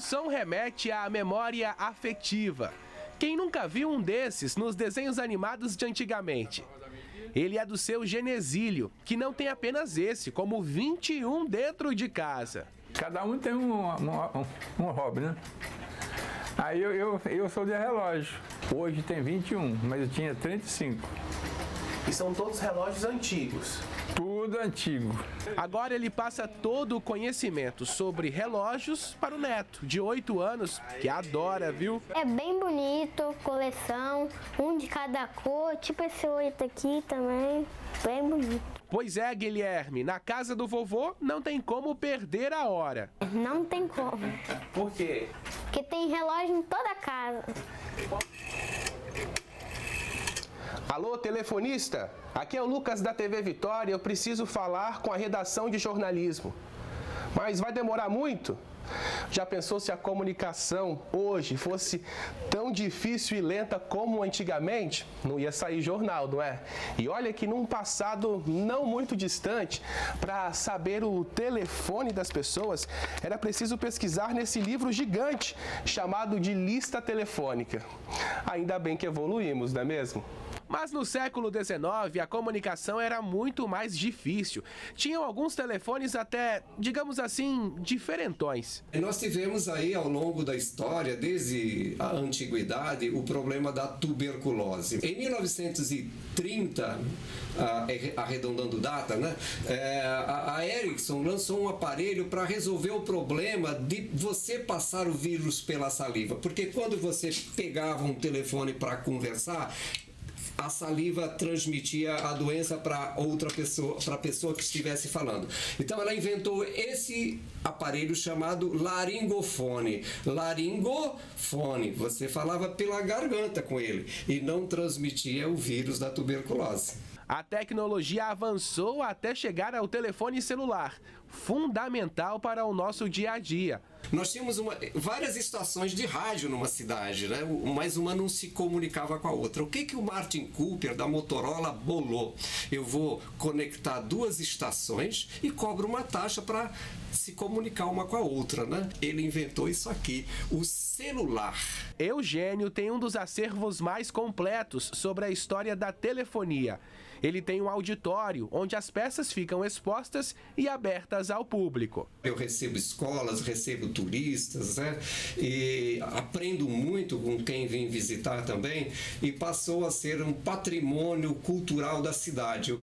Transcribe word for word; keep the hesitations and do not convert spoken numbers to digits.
som remete à memória afetiva. Quem nunca viu um desses nos desenhos animados de antigamente? Ele é do seu Genesílio, que não tem apenas esse, como vinte e um dentro de casa. Cada um tem um, um, um hobby, né? Aí eu, eu, eu sou de relógio. Hoje tem vinte e um, mas eu tinha trinta e cinco. E são todos relógios antigos? Tudo antigo. Agora ele passa todo o conhecimento sobre relógios para o neto, de oito anos, que adora, viu? É bem bonito, coleção, um de cada cor, tipo esse oito aqui também, bem bonito. Pois é, Guilherme, na casa do vovô não tem como perder a hora. Não tem como. Por quê? Porque tem relógio em toda a casa. Alô, telefonista? Aqui é o Lucas da T V Vitória, eu preciso falar com a redação de jornalismo. Mas vai demorar muito? Já pensou se a comunicação hoje fosse tão difícil e lenta como antigamente? Não ia sair jornal, não é? E olha que num passado não muito distante, para saber o telefone das pessoas, era preciso pesquisar nesse livro gigante chamado de lista telefônica. Ainda bem que evoluímos, não é mesmo? Mas no século dezenove, a comunicação era muito mais difícil. Tinham alguns telefones até, digamos assim, diferentões. Nós tivemos aí ao longo da história, desde a antiguidade, o problema da tuberculose. Em mil novecentos e trinta, arredondando data, né, a Ericsson lançou um aparelho para resolver o problema de você passar o vírus pela saliva. Porque quando você pegava um telefone para conversar, a saliva transmitia a doença para outra pessoa, para a pessoa que estivesse falando. Então ela inventou esse aparelho chamado laringofone. Laringofone, você falava pela garganta com ele e não transmitia o vírus da tuberculose. A tecnologia avançou até chegar ao telefone celular, fundamental para o nosso dia a dia. Nós tínhamos uma, várias estações de rádio numa cidade, né? Mas uma não se comunicava com a outra. O que, que o Martin Cooper, da Motorola, bolou? Eu vou conectar duas estações e cobro uma taxa para se comunicar uma com a outra, né? Ele inventou isso aqui, o celular. Eugênio tem um dos acervos mais completos sobre a história da telefonia. Ele tem um auditório onde as peças ficam expostas e abertas ao público. Eu recebo escolas, recebo turistas, né? E aprendo muito com quem vem visitar também, e passou a ser um patrimônio cultural da cidade.